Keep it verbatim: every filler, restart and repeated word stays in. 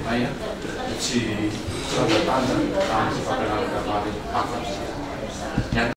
Aí, a gente já está andando, tá? Você vai pegar o cavalo e passa.